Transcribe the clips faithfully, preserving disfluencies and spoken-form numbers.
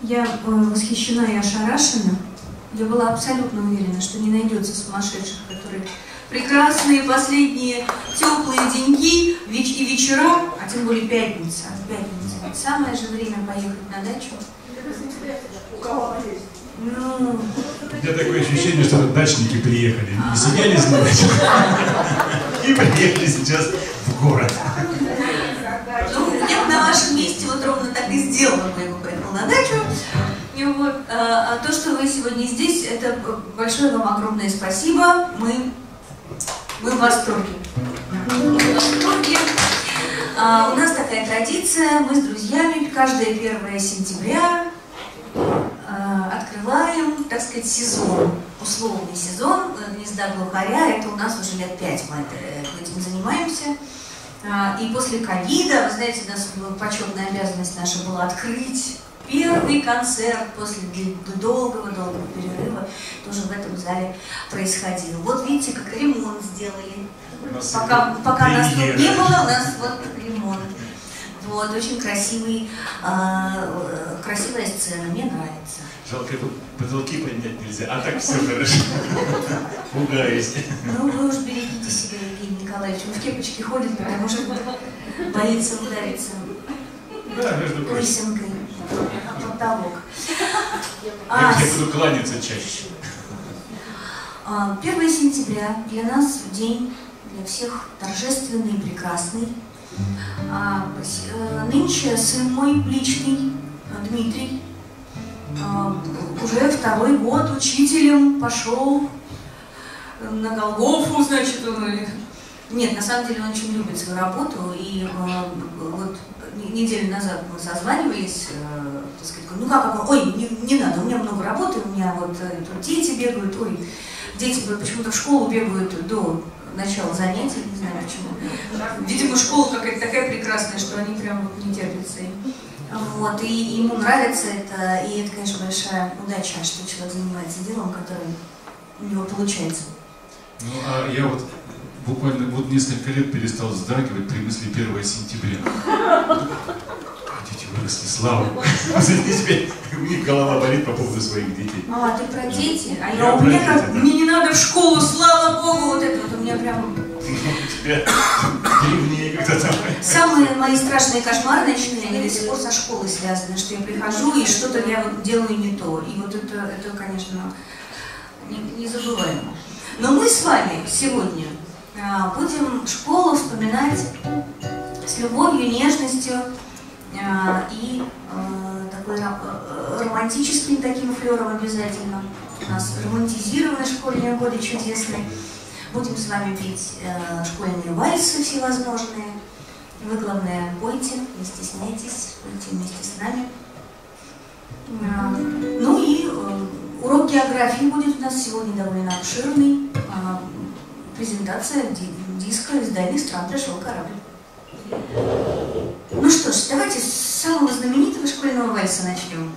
Я восхищена и ошарашена. Я была абсолютно уверена, что не найдется сумасшедших, которые прекрасные последние теплые деньки и вечера, а тем более пятница. Пятница. Самое же время поехать на дачу. У кого она есть? Ну... У меня такое ощущение, что дачники приехали. Не сидели на даче и приехали сейчас в город. Ну, я бы на вашем месте вот ровно так и сделала, бы я бы поехала на дачу. И вот, а, а то, что вы сегодня здесь, это большое вам огромное спасибо. Мы, мы в восторге. Мы в восторге. А, у нас такая традиция, мы с друзьями каждое первое сентября а, открываем, так сказать, сезон, условный сезон «Гнезда глухаря». Это у нас уже лет пять мы этим занимаемся. И после ковида, вы знаете, у нас почетная обязанность наша была открыть первый концерт после долгого-долгого перерыва, тоже в этом зале происходил. Вот видите, как ремонт сделали. Пока, пока нас тут не было, у нас вот ремонт. Вот, очень красивый, э, красивая сцена, мне нравится. Жалко, потолки поднять нельзя, а так все хорошо. Пугаюсь. Ну, вы уж берегите себя, Евгений Николаевич, он в кепочке ходит, потому что боится удариться да, между прочим. лысинкой в потолок. Я, А, я буду кланяться чаще. первое сентября для нас день, для всех торжественный и прекрасный. А, нынче сын мой личный, Дмитрий, а, уже второй год учителем пошел на Голгофу, значит, он... Нет, на самом деле он очень любит свою работу, и а, вот неделю назад мы созванивались, а, так сказать, ну как, ой, не, не надо, у меня много работы, у меня вот тут дети бегают, ой, дети почему-то в школу бегают до начала занятий, не знаю почему. Видимо, школа какая-то такая прекрасная, что они прям вот не терпятся. Вот, и ему нравится это, и это, конечно, большая удача, что человек занимается делом, которое у него получается. Ну, а я вот буквально вот несколько лет перестал вздрагивать при мысли первого сентября. Дети выросли, слава Богу. У них голова болит по поводу своих детей. А, ты про дети? А я, у меня как, мне не надо в школу, слава Богу, вот это вот у меня прям... У тебя древнее когда-то. Самые мои страшные кошмары ночные, они до сих пор со школой связаны, что я прихожу и что-то я вот делаю не то. И вот это, это конечно, незабываемо. Но мы с вами сегодня а, будем школу вспоминать с любовью, нежностью а, и а, такой а, романтическим таким флером обязательно. У нас романтизированные школьные годы чудесные. Будем с вами петь э, школьные вальсы всевозможные. Вы, главное, пойте, не стесняйтесь, пойте вместе с нами. А, ну и э, урок географии будет у нас сегодня довольно обширный. А, презентация ди диска из дальних стран «Пришел корабль». Ну что ж, давайте с самого знаменитого школьного вальса начнем.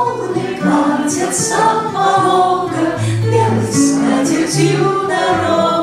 Белой скатертью дорога.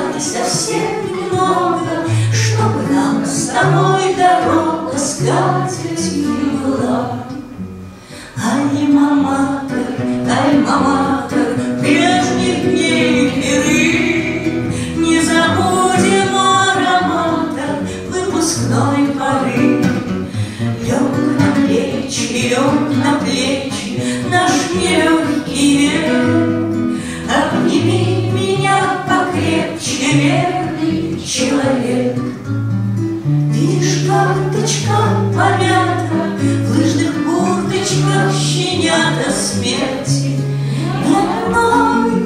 и совсем немного, чтобы нам с тобой дорога скатертью была. Альма-матер, альма-матер прежних дней миры, не забудем аромата выпускной поры. Лег на плечи, лег на плечи наш нелегкий век. Обними меня покрепче, верный человек. Видишь, карточка помята, в лыжных курточках щенята смерти не одной.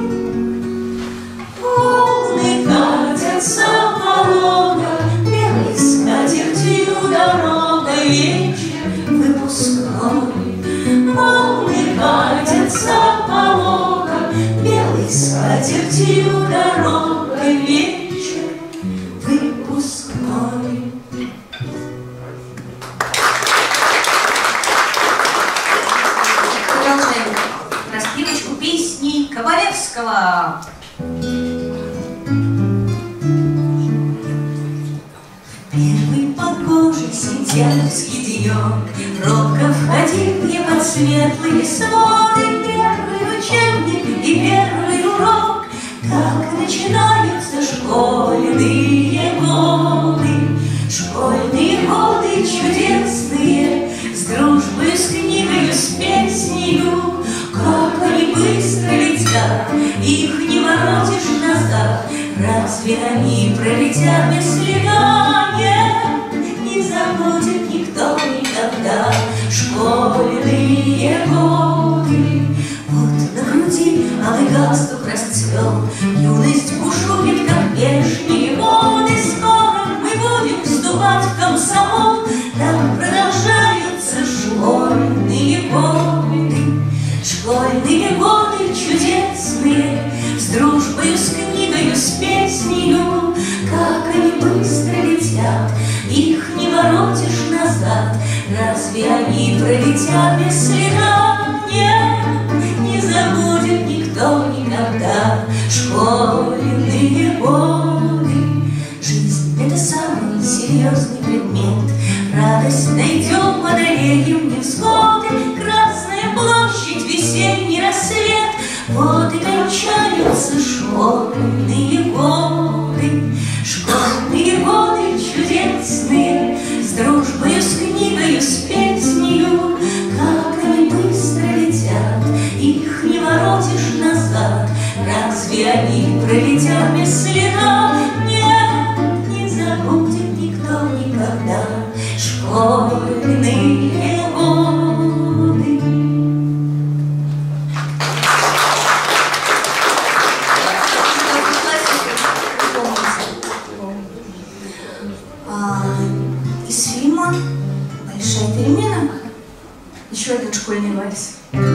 Волны катятся полога, белой скатертью дорога, вечер выпускной. Волны катятся полога, белой скатертью дорога, вечер выпускной. Продолжаем распевочку песни Ковалевского. Первый погожий сентябрьский денек робко входил я под светлые своды. Первый учебник и первый урок, как начинаются школьные годы. Школьные годы чудесные, с дружбой, с книгой, с песнею. Как они быстро летят, их не воротишь назад. Разве они пролетят без следа? Нет, не забудет никто никогда школьные годы. Вот на груди алый галстук расцвел, юность бушует, как вешние воды. Скоро мы будем вступать в комсомол, там продолжаются школьные годы. Школьные годы чудесные, с дружбою, с книгою, с песнею. Как они быстро летят, их не воротишь назад. Разве они пролетят без следа? Нет, не забудет никто никогда школьные годы. Жизнь — это самый серьезный предмет. Радость найдем под аллеем невзгоды. Красная площадь, весенний рассвет. Вот и кончаются школьные годы. Школьные годы чудесные, с дружбою, с книгою, с песнею. Как они быстро летят, их не воротишь назад. Разве они пролетят без следа? Нет, не забудет никто никогда школьные годы. Из фильма «Большая перемена» еще один школьный вальс.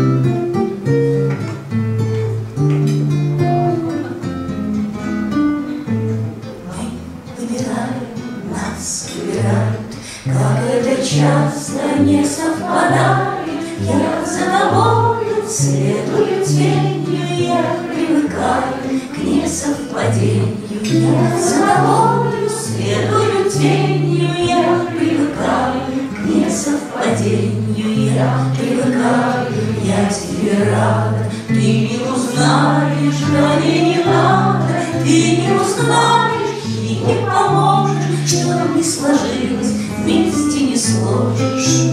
Как это часто не совпадает, я за тобою следую тенью, я привыкаю к несовпадению. Я за тобою следую тенью, я привыкаю к несовпадению. Я привыкаю, я тебе рада, ты не узнаешь, да мне не надо, ты не узнаешь и не поможешь, что не сложилось, вместе не сложишь.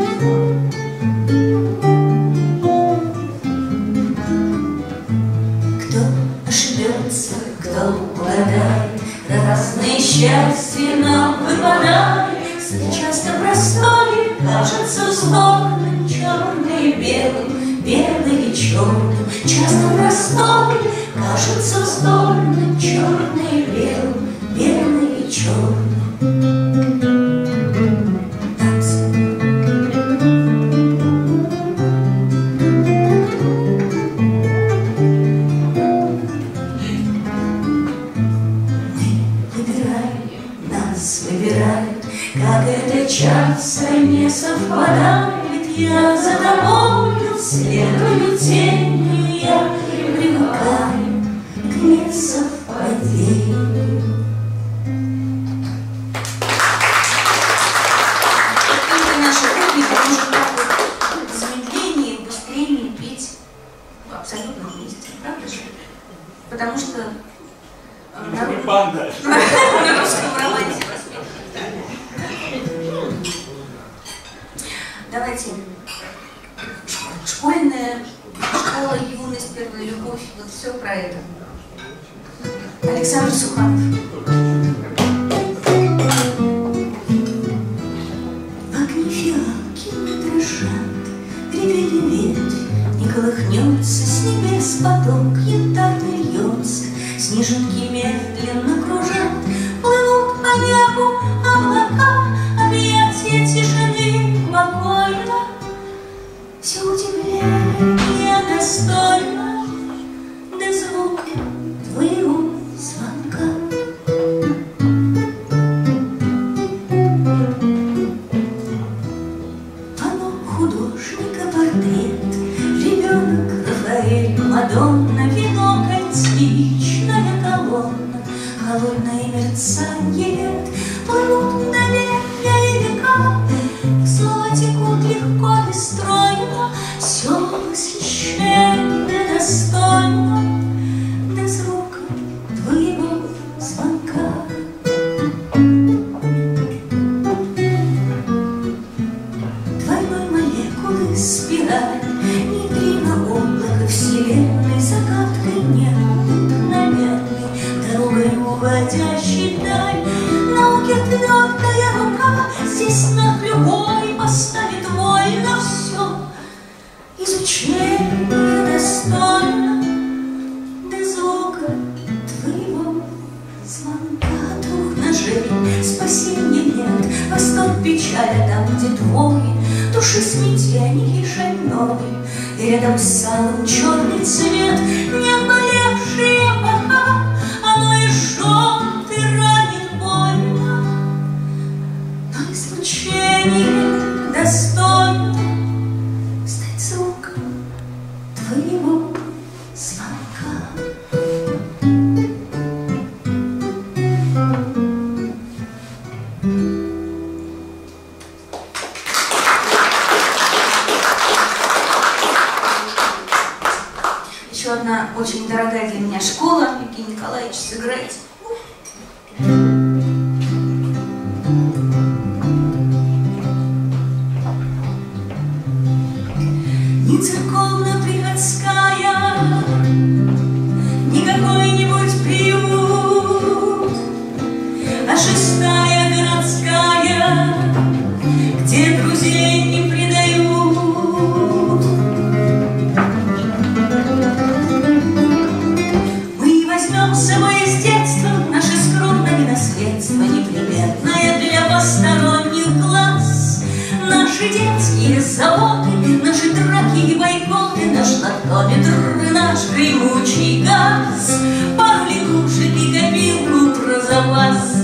Кто ошибется, кто угадает, разные счастья нам выпадает. Часто простое кажется вздорным, черное и белым, белое и черным. Часто простое кажется вздорным, черное и белым, белое и черным. Как это часто не совпадает, я за тобою следую тенью, я привыкаю к несовпадению. потому что э, на, Банда. на русском романсе воспитана. Давайте. Школьная школа, юность, первая любовь, вот все про это. Александр Суханов. В огне фиалки не дрожат, ревели ветвь, не колыхнется с небес поток, янтарный льется, снежинки медленно кружат, плывут по небу облака, объятия тишины покойно. Все удивление достойно до звука твоего звонка. Оно художника портрет, ребенок Рафаэль, Мадонна, вино, античная колонна, холодное мерцанье лет, плывут мгновенья и века, их слова текут легко, бесстройно, все восхищенно достойно до звука твоего звонка. Двойной молекулы спираль, нейтрино облако вселенной, загадкой необыкновенной, дорогой уводящей даль, науке твердая рука, здесь знак любой поставит вольно все. Изучение достойно до звука твоего звонка. Двух ножей спасения нет, восторг, печаль, а там, где твой, души смятение шальной, и рядом с салом черный цвет, не отболевшие пока, оно и жжет, и ранит больно, но излучение достойно стать звуком твоего звонка. Еще одна очень дорогая для меня школа. Евгений Николаевич, сыграйте. Не церковно-приходская, не какой-нибудь приют, а шестая городская, где друзей не предают. Мы возьмем с собой из детства наше скромное наследство, неприметное для посторонних глаз, наши детские заботы, наши драки и бойкоты, наш лактометр и наш гремучий газ, пару лягушек и копилку про запас.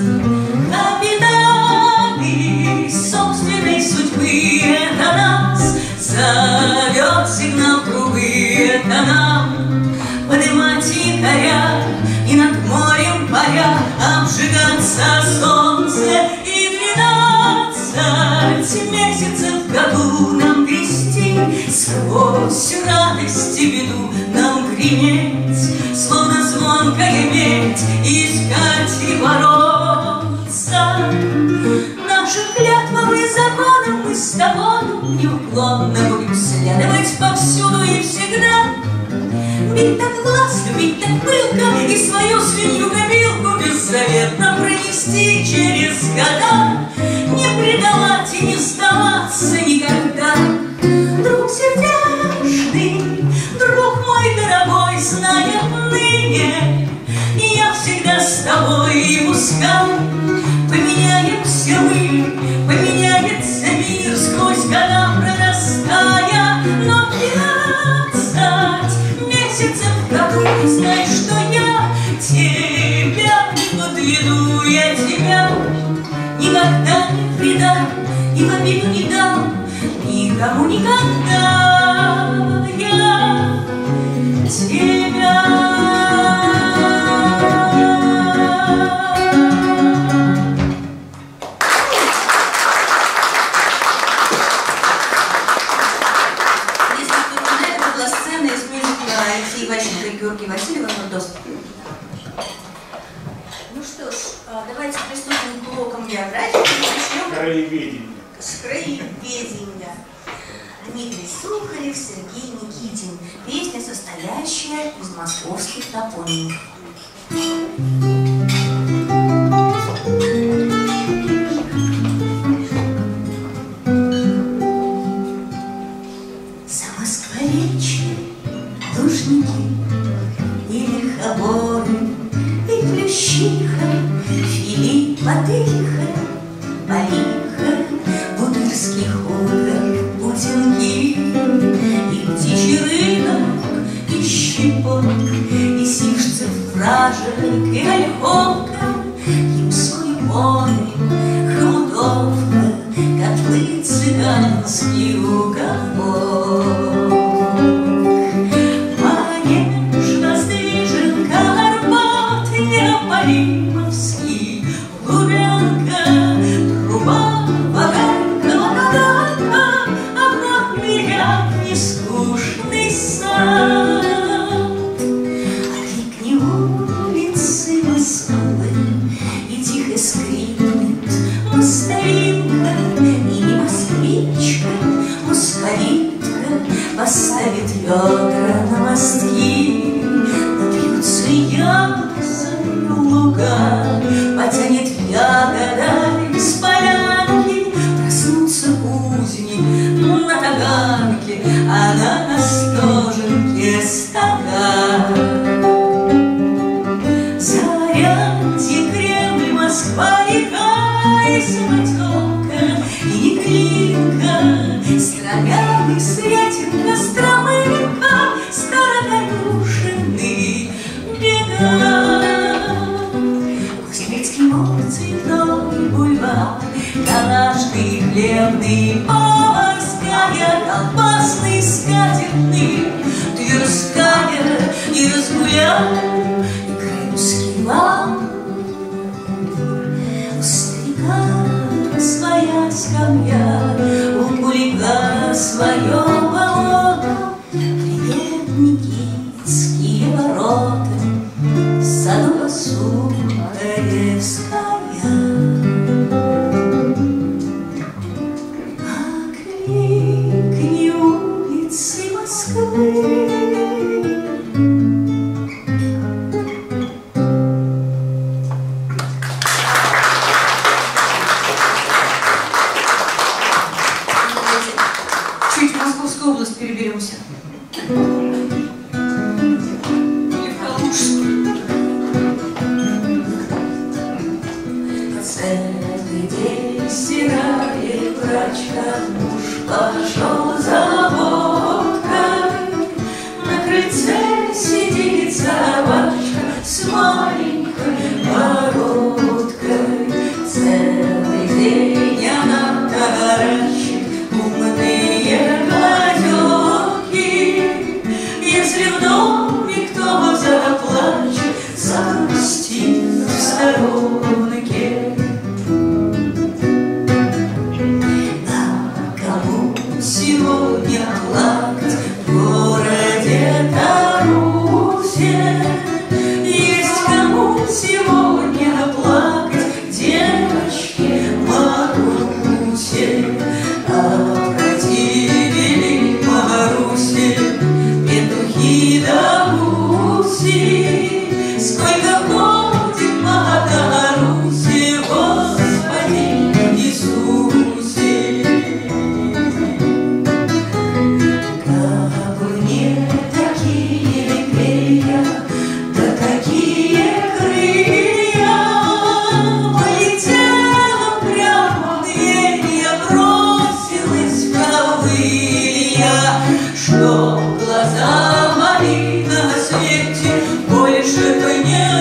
Капитаны собственной судьбы, это нас зовет сигнал трубы, это нам поднимать якоря и над морем паря обжигаться солнце, и двенадцать месяцев в году нам грести, сквозь радость и беду нам греметь, словно звонкая медь, искать и бороться. Нашим клятвам и законам мы с тобой неуклонно будем следовать повсюду и всегда. Бить так властно, бить так пылко и свою свинью-копилку беззаветно пронести через года, не предавать и не сдаваться никогда. Друг сердечный, друг мой дорогой, знай отныне, я всегда с тобой, и пускай поменяемся мы, поменяется мир сквозь года прорастая, но пятнадцать месяцев в году, знай, что я тебя не подведу, я тебя никогда не предам и в обиду не дам никому никогда, я тебя. Если кто не знает, это была сцена из мюзикла Алексея Иващенко и Георгий Ольги Васильевой Родос. Ну что ж, давайте приступим к урокам географии. Начнем Краеведение. с краеведения. Дмитрий Сухарев, Сергей Никитин. Песня, состоящая из московских топонимов. Замоскворечье, Лужники и Лихоборы, и Плющиха, Филиппотыха, Балиха, Бутырский хутор, Путинки, и птичий рынок, и Щепот, и Сишцев вражек, и Ольховка, Ямской море, Хмутовка, котлы цыганский уголок. Манеж воздвижен, Карпат Неопалимовский, Лубянка, труба, ваганка, ладанка, а вновь мирят нескучный сад. Окликни улицы Москвы, и тихо скрипнет мостовинка, и не москвичка, москалитка поставит ведра на мостки, напьются ясою луга, потянет ягодами с полянки, проснутся кузни на таганке, а на остоженке стога. Зарядье, Кремль, Москва, река и самотека, и Неклинка, Строган и Сретенка, Стромынка, Староконюшенный бега. Кузнецкий мост, Цветной бульвар, Калашный, Хлебный, Поварская, Колбасный, Скатертный, Тверская, не разгуляй, и Крымский вал. У старика своя скамья, у кулика свое болото. Привет, Никитские ворота, Садово-Сухаревская. Окликни улицы Москвы. Чуть в Московскую область переберемся. Или в Калужскую. Целый день стирает прачка, муж пошел за водкой. На крыльце сидит собачка с маленькой бородкой. Целый день она таращит умные глазенки. Если в доме кто заплачет, загрустит в сторонке. Сегодня плакать в городе Тарусе. Есть кому сегодня плакать, девочке Марусе. Опротивили Марусе петухи да гуси. Сколько ходит по Тарусе, Господи Иисусе. Что глаза мои на свете больше не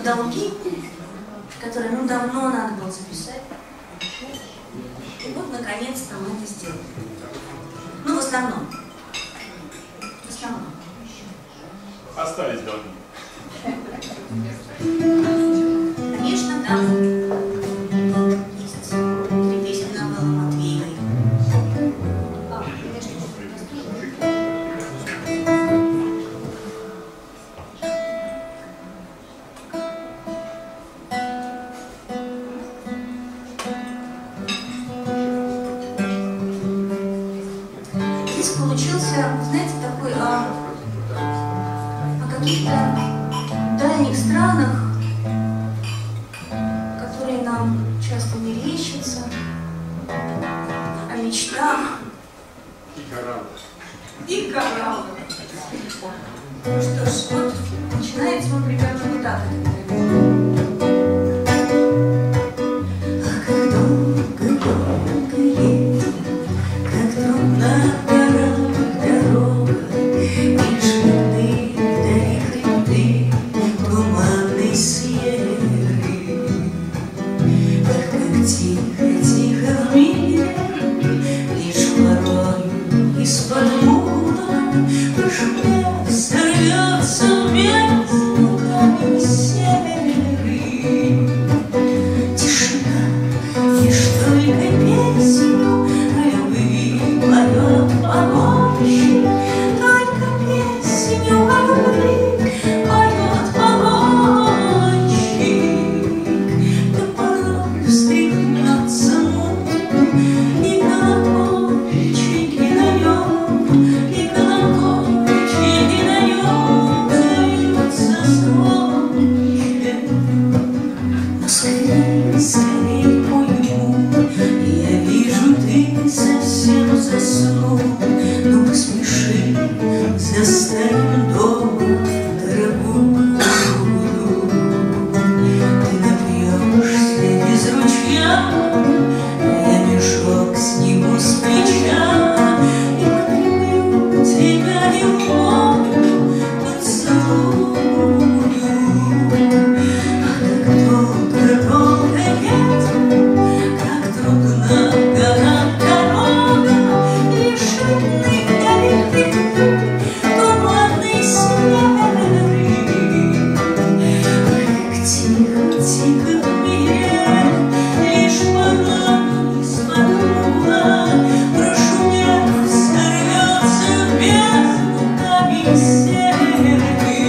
долги, которые ну давно надо было записать. И вот наконец-то мы это сделали. Ну, в основном. В основном. Остались долги. Конечно, там есть три песни Новеллы Матвеевой. А, конечно, диск получился, знаете, такой о, о каких-то дальних странах, которые нам часто мерещатся, о мечтах И кораллы. и кораллах. Ну что ж, вот начинается он примерно вот так. Ах, как долго, долго едет, как трудна дорога, дорога, лишь видны вдали хребты, туманный серый. Ах, как тихо, тихо в мире, лишь порою из-под мула прошумев сорвется в бездну камень серый. Тишина, лишь только песню о любви поет погонщик, только песню о любви поет погонщик. Да порой встряхнется муть, и колокольчики на нем, и колокольчики на нем зальются звонче. Но скорей, скорей пойму, я вижу, ты совсем заснул. Ну поспеши, застанем дома дорогую. Ты напьешься из ручья, а я мешок сниму с плеча и подкреплю тебя любовью поцелую. Ах, как долго, долго едет, как трудна гора дорога, лишь видны вдали хребты, туманный серый. Ах, как тихо, тихо в мире, лишь порой из-под мула прошумев сорвется в бездну камень серый.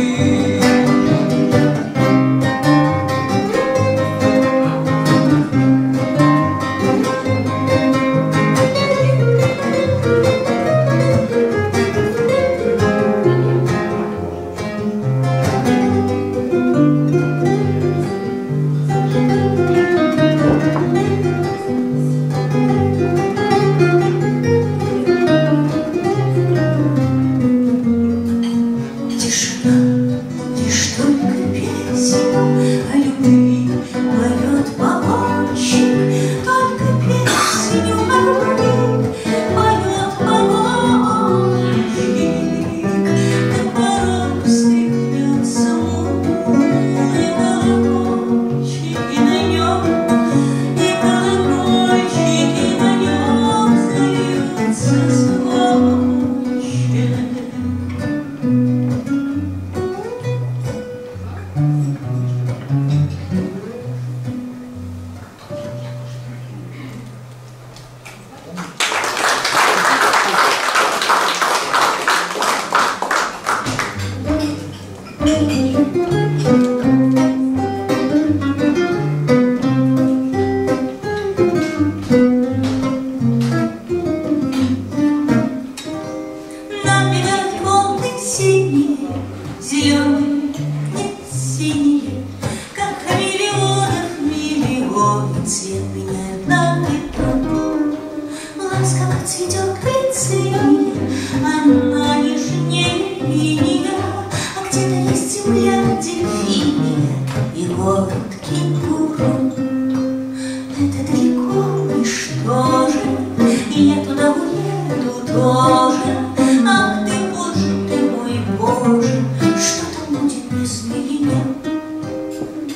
Тишина, лишь только песню о любви поет погонщик, только песню о любви поет погонщик. Да порой встряхнется муть, и колокольчики на нем, и колокольчики на нем зальются звонче. Нам бегать волны синие, зеленые, нет, синие, как о миллионах, миллионы цвет меняют на лету. Ласково цветет глицерия, она нежнее иния, а где-то есть земля дельфиния и город кенгуру. Это далеко, и что же, и я туда уеду тоже. Ах ты, Боже, ты мой Боже, что там будет без меня?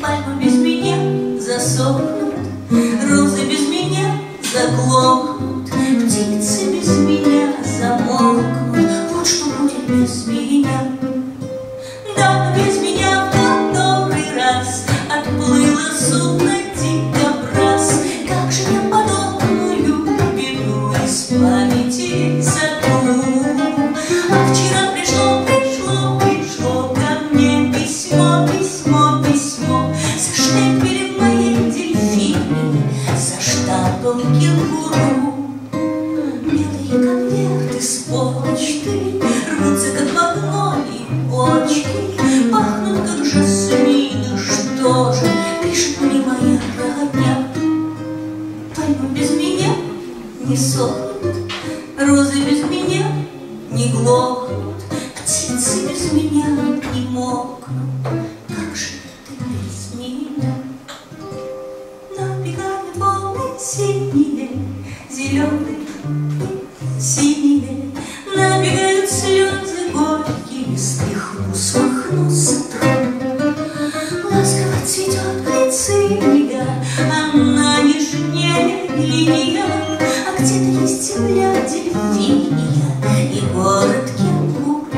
засохнут, розы без меня заглохнут, птицы без меня замолкнут. Вот что будет без меня. Да, без меня в который раз отплыло судно дикобраз. Как же я подобную беду из памяти сотру? А вчера пришло, пришло, пришло ко мне письмо, письмо, письмо. За штемпелем моей дельфини, за штампом кенгуру. Белые конверты с почты рвутся, как магнолии почки, пахнут, как жасмины. Что же пишет мне моя родня? Пальмы без меня не сохнут, розы без меня не глохнут, птицы без меня не мокнут. Как же ты без меня? На бегами полной синие, зеленые и синие, набегают слезы горькие, стряхну, смахну, сотру. Ласково цветет глициния, она нежнее линия, а где-то есть земля дельфиния и город кенгуру.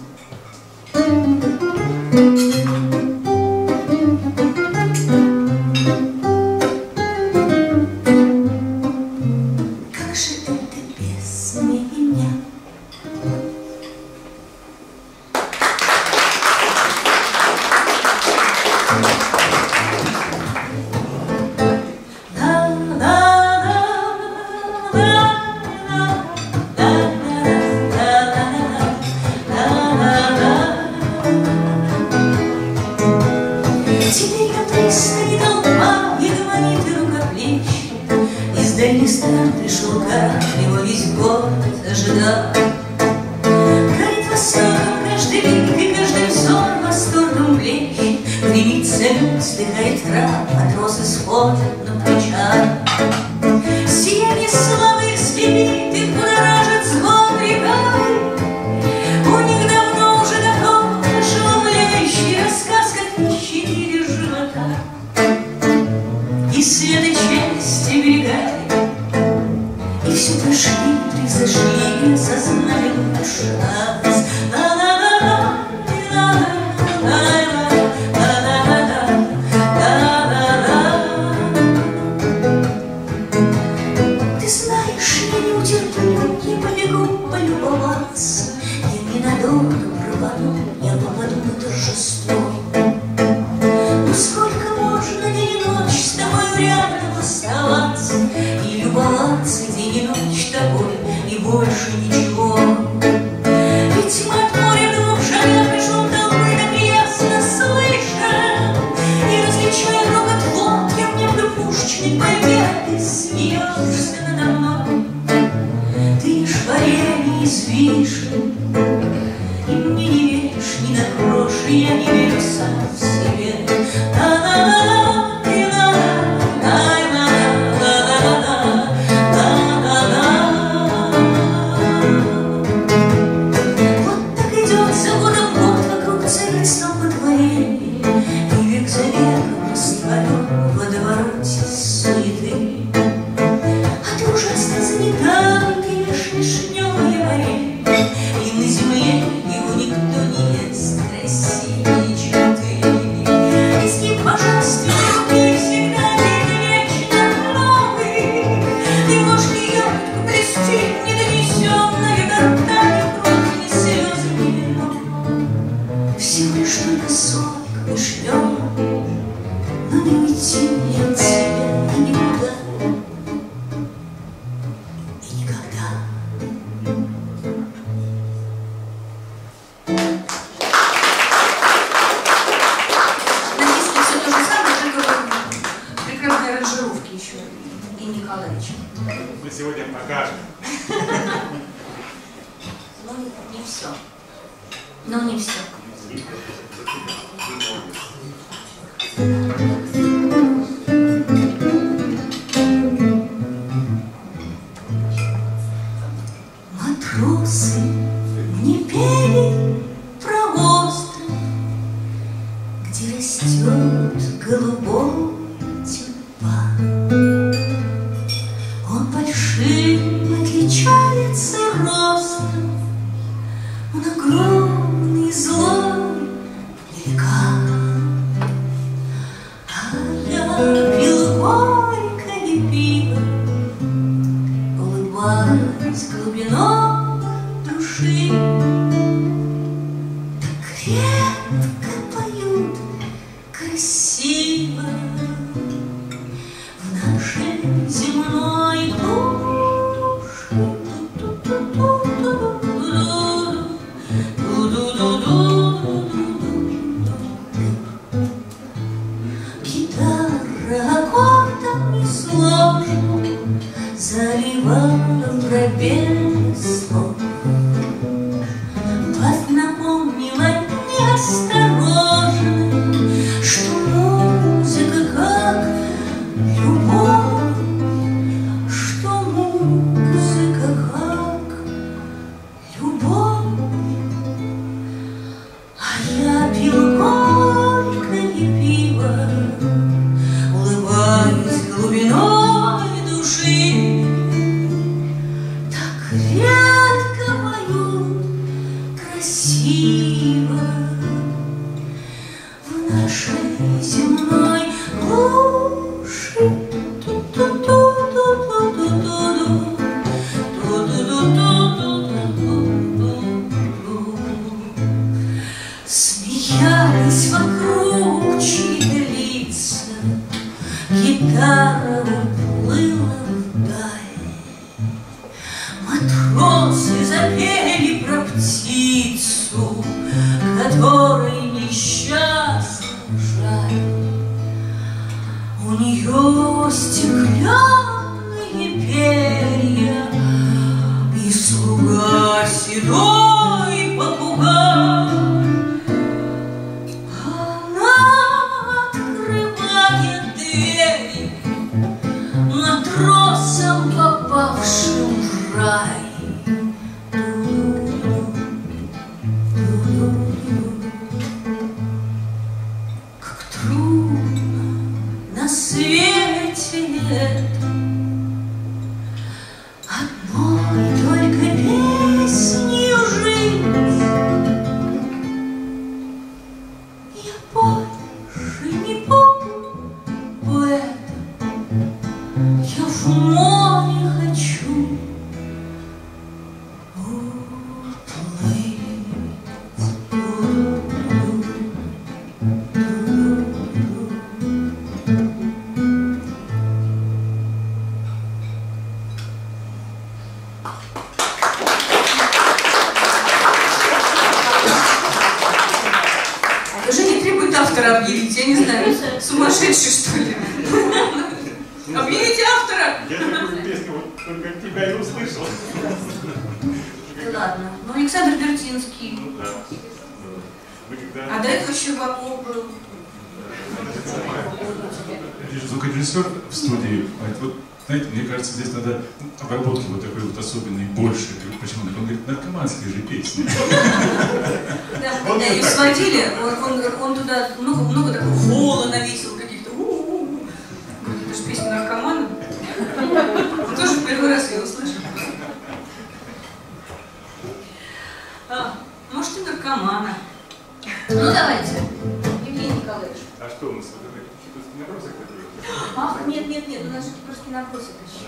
Как же это без меня? Теперь я пристань толпа, и гомонит и рукоплещет. Из дальних стран пришел гад, его весь город ожидал. Горит восторгом каждый лик, и каждый взор восторгом блещет. Гремит салют, вздыхает трав, матросы сходят на плечах. Сияние славы их слепит и будоражит звон рекой. У них давно уже готов ошеломляющий рассказ, как не щадили живота. И света чести берегали, и все прошли, превзошли сознание шанс. Ты знаешь, я не утерплю, не побегу полюбоваться. Я ненадолго пропаду, я попаду на торжество. Ну сколько можно день и ночь с тобой рядом оставаться и любоваться день и ночь тобой, и больше ничего. Ведь мы от моря двух шагах пришел толпы, так ясно слышен, и различая рокот вод, я мне в пушечный поймет, ты смеешься надо мной. Ты ешь варенье из вишен, и мне не веришь ни на грош, и я не верю сам себе. Вот так идет за годом год вокруг царит столпотворение, и век за веком растворен в водовороте суеты. А ты ужасно занята, пьешь вишневое варенье, и на земле его никто не ест красивее, чем ты. И с ним божественной руки всегда день вечно новый. Ты ложки ягодку плести, недонесенная до рта, ни кровь, ни слезы, ни вино. Всего лишь только сок вишневый, но не уйти мне от тебя и никуда, и никогда. Написано все то же самое, только в прекрасной аранжировке еще и Николаевич. Мы сегодня покажем. Ну, не все. Ну, не все. Матросы мне пели про остров, где растет голубой тюльпан. Москва. Он большим отличается ростом, он огромный, злой, великан. А я пил горькое пиво, улыбаясь глубиной души. Так редко поют красиво в нашей земной душе. Гитара аккордом несложно заливала в гробе слов. Вас напомнила неосторожно, что музыка как любовь, что музыка как любовь. А я пил горькое пиво, улыбаясь глубиной души. Так редко поют красиво в нашей земной глуши. Смеялись вокруг чьи-то лица, гитара уплыла вдаль. Матросы запели про птицу, которой несчастно жаль. У нее стеклянные перья и слуга седой попугай. Она открывает дверь матросам, попавшим в рай. Как трудно на свете этом одной только песнью жить. Я больше не помню поэта, я в море хочу уплыть. Уже не требует автора объявить, я не знаю, сумасшедший что ли? Объявите автора! Я такую песню вот только от тебя и услышал. Да ладно, ну Александр Бертинский, Ну да. Вы когда... а до этого Щербаков был. Вижу звукорежиссер в студии. Вот, знаете, мне кажется, здесь надо обработки вот такой вот особенной, больше. Почему? Он говорит, наркоманские же песни. Да, когда ее сводили, он, он, он туда много, много такого вола навесил каких-то. У-у-у. Это же песня наркомана. Тоже в первый раз я услышала. А, может, и наркомана. Ну, давайте. Евгений Николаевич. А что у нас? Вот это хитовский набросок такой? Ах, нет, нет, нет, у нас же просто набросок еще.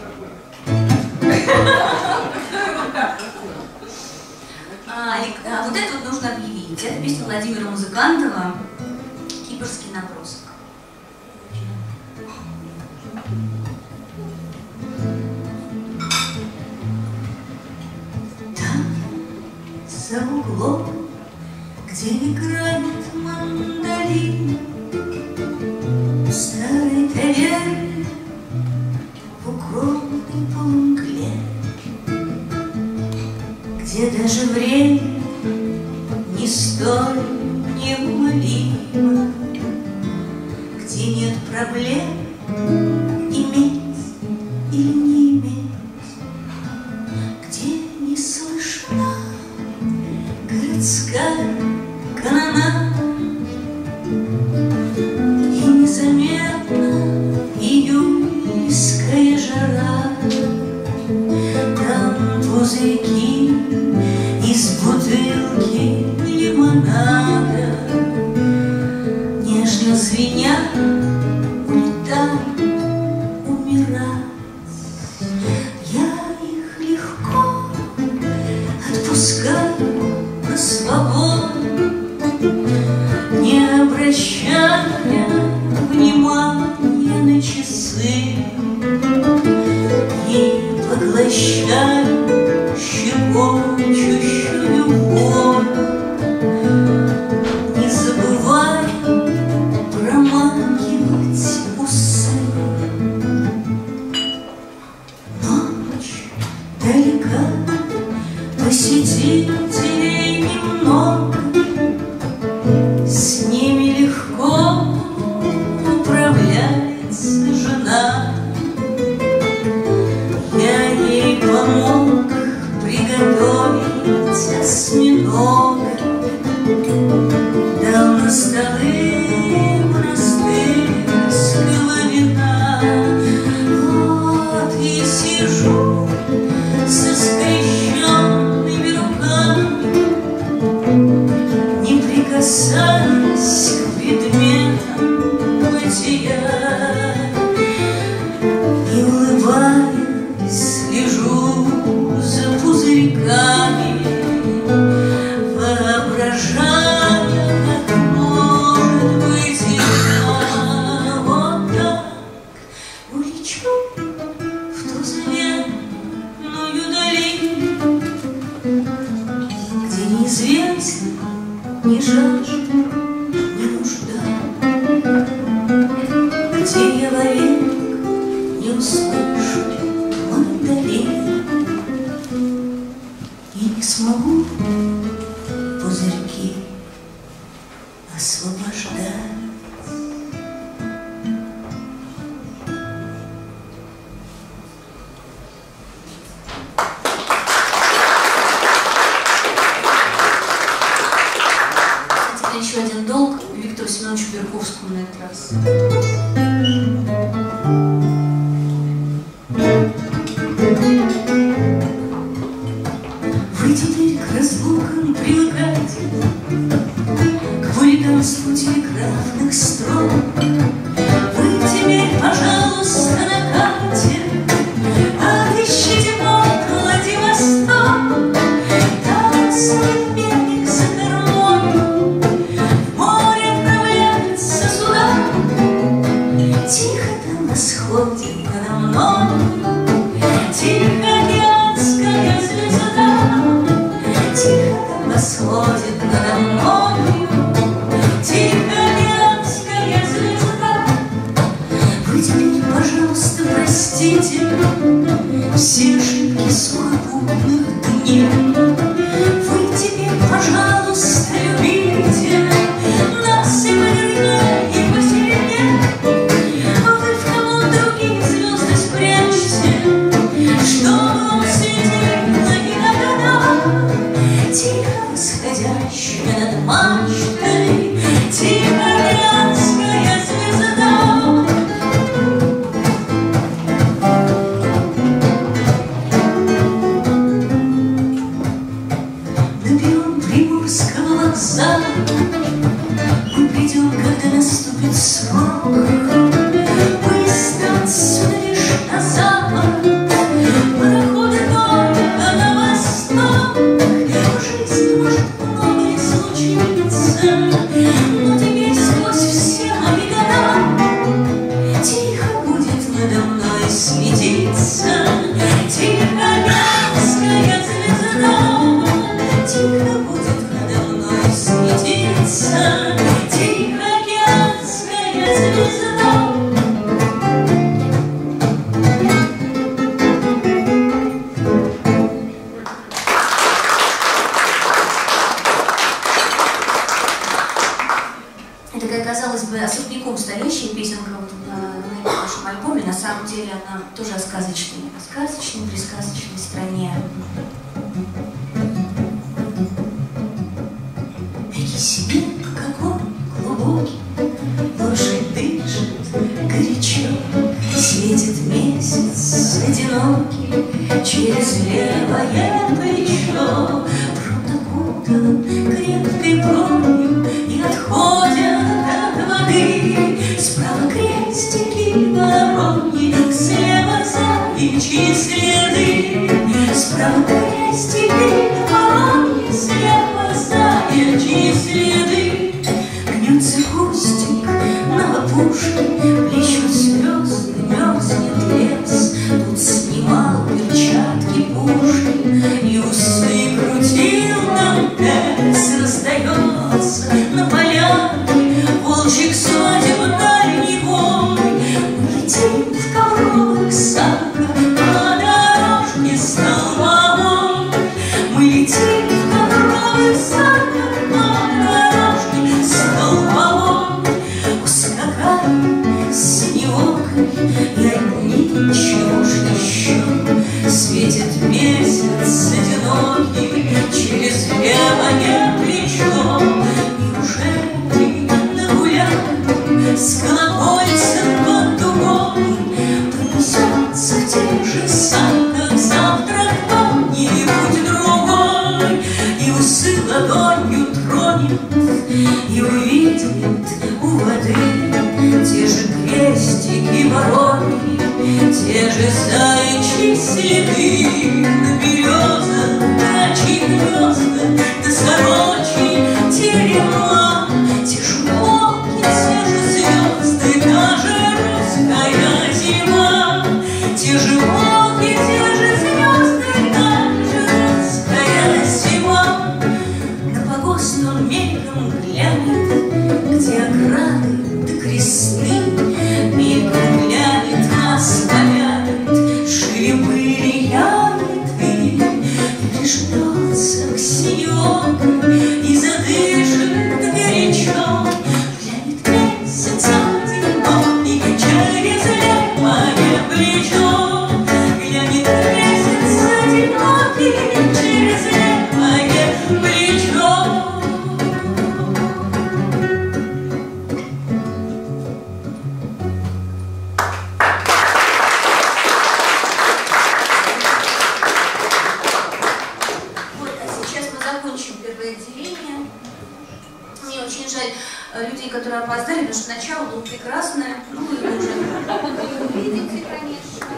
А, а, вот это вот нужно объявить. Это песня Владимира Музыкантова «Кипрский набросок». Там, за углом, где играет мандолин, в старой таверне, в укромной полумгле, где даже время не столь неумолимо, где нет проблем иметь или не иметь, где не слышна городская канонада и незаметно ее жажда, не нужда, где я вовек не услышу мандолин и не смогу пузырьки освобождать. Еще один долг Виктору Семеновичу Берковскому на этот раз. Вы теперь к разлукам привыкайте, к хулиганству телеграфных строк. Вы теперь, пожалуйста, на карте отыщите порт Владивосток. Там стоит берег за кормой, в море отправляются суда. Тихо там восходит надо мной, тихо океанская звезда. Тихо там восходит надо мной, тихо океанская звезда. Вы теперь, пожалуйста, простите все ошибки сухопутных дней. Вы теперь, пожалуйста, любите нас и повернее, и посильнее. Вы в кого другие звезды спрячьте, чтобы вам светило иногда. Тихо восходящая над мачтой, тихо океанская звезда. На перрон Приморского вокзала мы придем, когда наступит срок. Поезд отсюда лишь на запад, пароходы только на восток. В жизни может многое случиться, но теперь сквозь все мои года тихо будет надо мной светиться, тихо океанская звезда. Тихо будет надо мной светиться, тихо океанская звезда. Это, как казалось бы, особняком стоящая песенка вот на, на нашем альбоме. На самом деле она тоже о сказочной, о сказочной, присказочной стране. Океан какой глубокий, лошадь дышит горячо, светит месяц одинокий через левое плечо. Пруд окутан крепкой бронью и отходят от воды. Справа крестики вороньи, слева заячьи следы. Справа крестики вороньи, слева заячьи следы. Гнется кустик на опушке, плещут звезды, мерзнет лес. Тут снимал перчатки Пушкин и усы крутил нам тес. Раздается на поляне волчьих свадебной невой. Мы летим в ковровых саках по дорожке столбовой. Мы летим в ковровых саках по дорожке столбовой. Ускакаем с невокой и одни чего ж еще. Светит месяц одинокий через левое плечо. Неужели нагуляем с колокольцем под дугой пронесется в тех же санках завтра кто-нибудь другой? И усы ладонью тронет и увидит у воды те же крестики вороньи, те же заячьи следы. На березах дачи гнезда, на сорочьи терема, те же волки, те же звезды, та же русская зима. Те же волки, те же звезды, та же русская зима. На погост он мельком которые опоздали, потому что начало было прекрасное. Ну, и уже... Видите, конечно.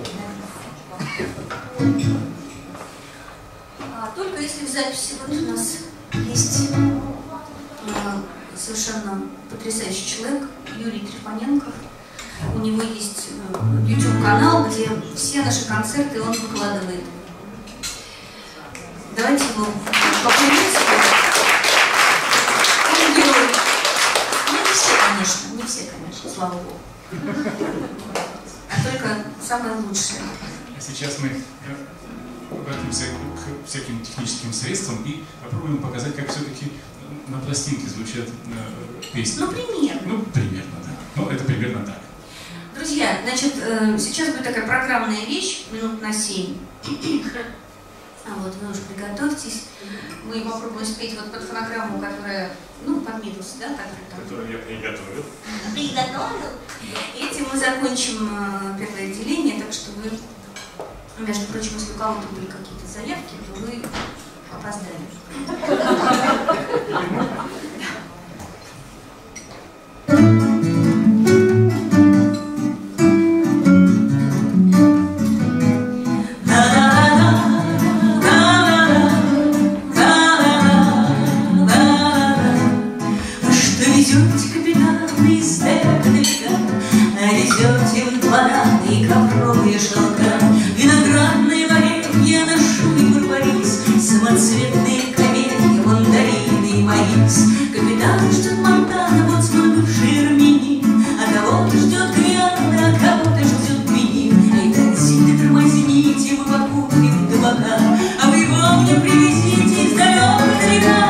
А только если в записи, вот у нас есть э, совершенно потрясающий человек, Юрий Трифоненков. У него есть YouTube-канал, где все наши концерты он выкладывает. Давайте его поприветствуем. Он герой. Ну, не все, конечно, не все, конечно, слава Богу. А только самое лучшее. Сейчас мы обратимся к всяким техническим средствам и попробуем показать, как все-таки на пластинке звучат песни. Ну, примерно. Ну, примерно, да. Ну, это примерно так. Друзья, значит, сейчас будет такая программная вещь, минут на семь. А вот вы уже приготовьтесь. Мы попробуем спеть вот под фонограмму, которая, ну, под Миддлс, да, которую я приготовил. Приготовил. Этим мы закончим первое отделение, так что вы, между прочим, если у кого-то были какие-то заявки, то вы опоздали. Навезете вы бананы, ковровые шелка, виноградные варенья, ношу и барбарис, самоцветные каменья, мандарины и маис. Капитан ждет Монтана, вот свой бывший армянин, а кого-то ждет Гвиана, а кого-то ждет Бенин. И тормозите, тормозните, мы покупим табака, а вы его мне привезите из далекого далека.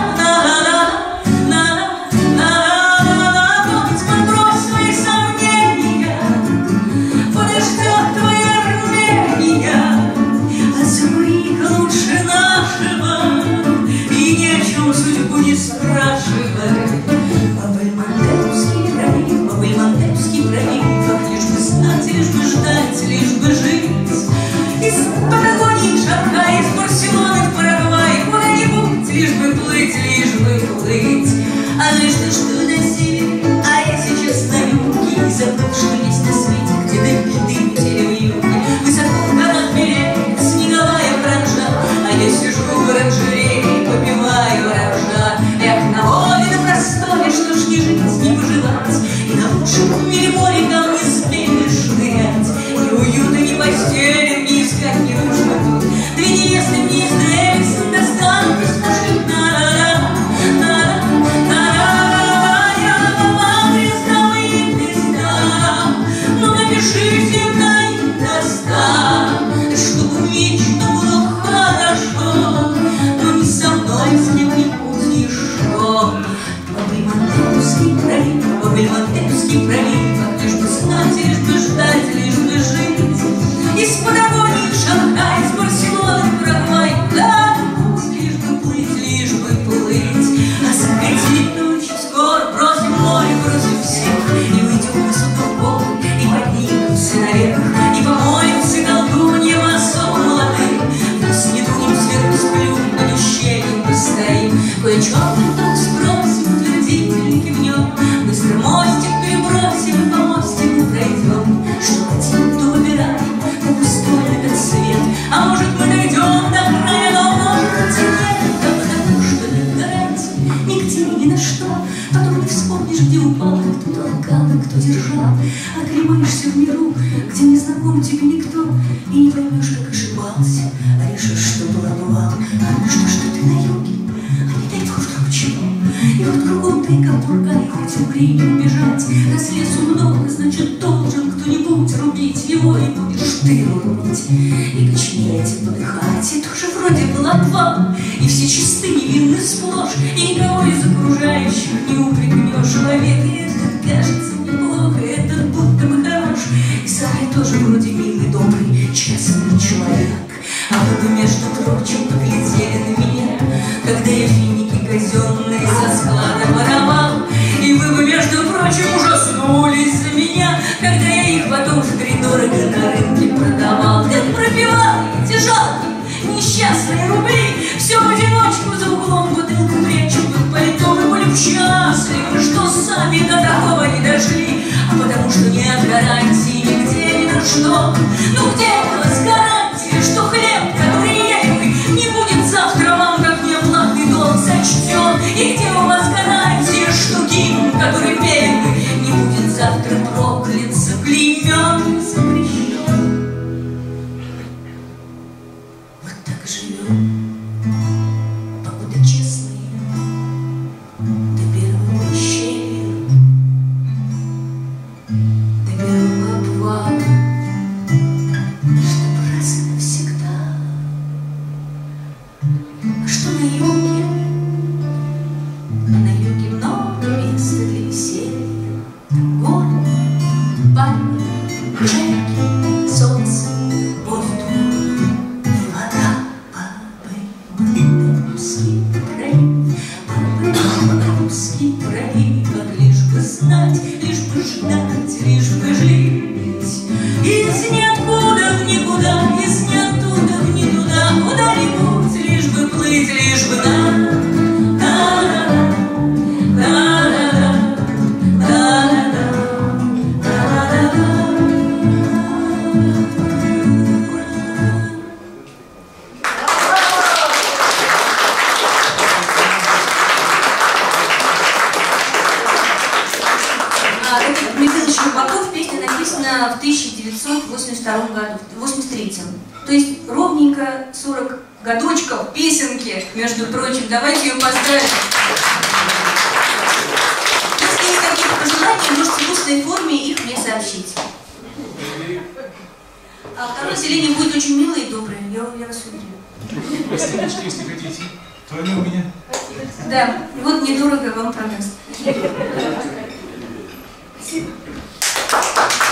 Судьбу не спрашивай. Бабель-Мандельский пролив, Бабель-Мандельский пролив, ах, лишь бы знать, лишь бы ждать, лишь бы жить. Из Патагонии, Шанхая, из Барселоны в Парагвай, куда-нибудь, лишь бы плыть, лишь бы плыть. А лишь ты что на севере, а я сейчас на юге, и забыл, что есть на свете где-то беды метели в юге. Высоко в горах белеет снеговая бранжа, а я сижу в оранжерее, попиваю рожа. Эх, на воле, на просторе, что ж не жить, не пожелать, и на лучшем в мире море ко мне смело швырять. Ни уюта, ни постели мне искать не нужно тут. Две невесты мне из Древисон достанут и скажут: на-на-на, на-на-на, я вам издам и издам. Ну напишите на их достам, чтобы вечно было хорошо, но не со мной, с кем-нибудь еще. Бабель-Мандельский пролив, Бабель-Мандельский пролив, ах, лишь бы знать, лишь бы ждать, лишь бы жить. Из Патагонии в Шанхай, из Барселоны в Парагвай, да, лишь бы плыть, лишь бы плыть. А закатить ночь скоро бросим море, бросим всех, и уйдем высоко в пол, и поднимемся наверх, и помолимся колдуньям особо молодым. Нас не трудим сверху сплюнем, над ущельем постоим, кое-чем вдруг спросим, утвердительно кивнем, быстро мостик перебросим, по мостику пройдем. Что хотим, то выбираем, по пустой этот свет, а может мы дойдем до края, но может и нет. Да потому что нет гарантии нигде ни на что, потом не вспомнишь, где упал, кто толкал, а кто держал. Оклемаешься в миру, где не знаком тебе никто, и не поймешь, как ошибался, а решишь, что была бывал. А ну что, что ты на юге, а не дай бог вдруг чего. И вот кругом ты, как бургай, хотел времени убежать. Раз лесу много, значит должен кто-нибудь рубить его, и будешь ты рубить. И коченеть, и подыхать, и тоже вроде была два, и все чисты, невинны сплошь, и никого из окружающих не упрекнешь. Человек, и этот кажется неплохо, и этот будто бы хорош, и сам я тоже вроде милый, добрый, честный человек. А вы бы, между прочим, поглядели на меня, когда я финики казенные со склада воровал. И вы бы, между прочим, ужаснулись за меня, когда я их потом втридорого на рынке продавал. Как пропиваете жалкие, несчастные рубли, все в одиночку за углом бутылку прячу под пальтом, и были бы счастливы, что сами гарантии нигде ни на что. Ну где у вас гарантии, что хлеб, который ели вы, не будет завтра вам, как неоплатный долг, сочтен? И где у вас гарантия, что гимн, который пели вы, не будет завтра проклят, заклеймен, запрещен? Вот так живем, покуда честные, до первого ущелья, до первого обвала, чтоб раз и навсегда. А что на юге? На юге много места для веселья. Там горы, пальмы, реки, солнце, воздух и вода. Бабы-мамский пролив, бабы-мамский пролив. Как лишь бы знать, лишь бы ждать, лишь бы жить. Из ниоткуда в никуда, из ниоттуда в ни туда, куда-нибудь, лишь бы плыть, лишь бы на. В тысяча девятьсот восемьдесят втором году, в восемьдесят третьем. То есть ровненько сорок годочков песенки, между прочим. Давайте ее поздравим. Если есть какие-то пожелания, можете в устной форме их мне сообщить. А второе отделение будет очень милое и доброе. Я, я вас уверяю. Гостинички, если хотите, то они у меня. Да, вот недорого вам продаст. Спасибо.